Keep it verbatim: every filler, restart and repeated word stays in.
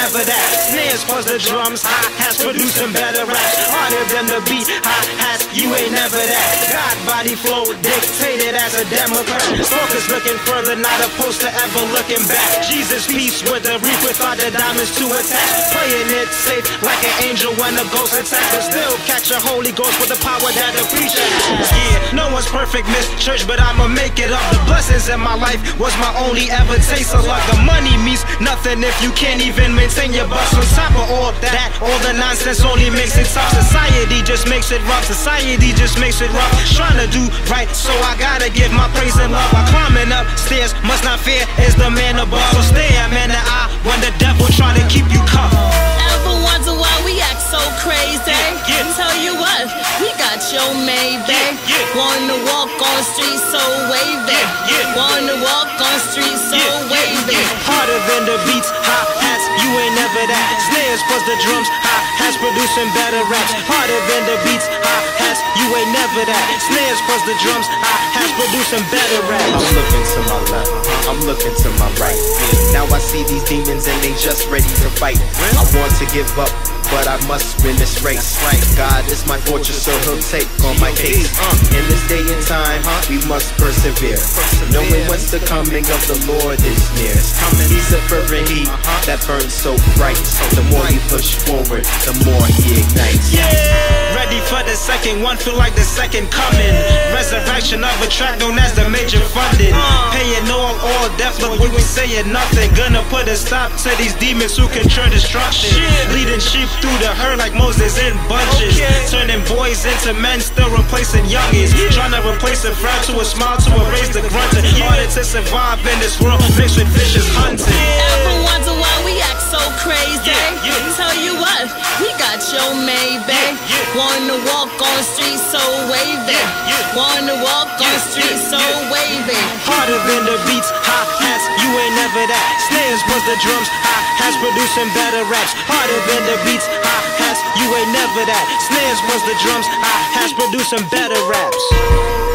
never that. Snares plus the drums, hi-hats producing better raps. Harder than the beat, hi-hats, you ain't never that. God body flow dictated as a Democrat. Focus looking further, not opposed to ever looking back. Jesus peace with the reap without the diamonds to attach. Playing it safe like an angel when the ghost attacks. But still catch a Holy Ghost with the power that the preacher has. Yeah, no one's perfect, miss church, but I'ma make it up. The blessings in my life was my only ever taste of luck. The money means nothing if you can't even maintain your bucks. On top of all that, all the nonsense only makes it tough. Society just makes it rough. Society just makes it rough. Trying to do right, so I gotta give my praise and love. While climbing upstairs, must not fear is the man above. So stay a man that I when the devil trying to keep you cuffed. Ever wonder why we act so crazy? Yeah, yeah. Tell you what, we got your Maybe. Yeah, yeah. Wanna walk on streets so wavy. Yeah, yeah. Wanna walk on streets so Yeah, yeah, wavy. yeah. Harder than the beats, hi-hats, you ain't never that. Snares plus the drums, hi-hats producing better raps. Harder than the beats, hi-hats, you ain't never that. Snares plus the drums, hi-hats producing better raps. I'm looking to my left, I'm looking to my right. Now I see these demons and they just ready to fight. I want to give up, but I must win this race. God is my fortress, so he'll take on my case. In this day and time, we must persevere, knowing once the coming of the Lord is near. He's a fervent heat that burns so bright. The more he push forward, the more he ignites. Yeah, ready for the second one, feel like the second coming. Resurrection of a track known as the major funding. Paying all, all death, look we was saying nothing. Gonna put a stop to these demons who can turn destruction. Leading sheep through the herd like Moses in bunches. Turning boys into men, still replacing youngins. Trying to replace a frown to a smile to erase the grunting. Harder to survive in this world mixed with vicious hunting. Ever wonder why we act so crazy? Yeah, yeah. Tell you what, we got your Maybe. Yeah, yeah. Wanna walk on streets so wavy. Yeah, yeah. Wanna walk on streets so wavy. Harder than the beats, hi-hats, you ain't never that. Snares plus the drums, hi-hats producing better raps. Harder than the beats, hi-hats, you ain't never that. Snares plus the drums, hi-hats producing better raps.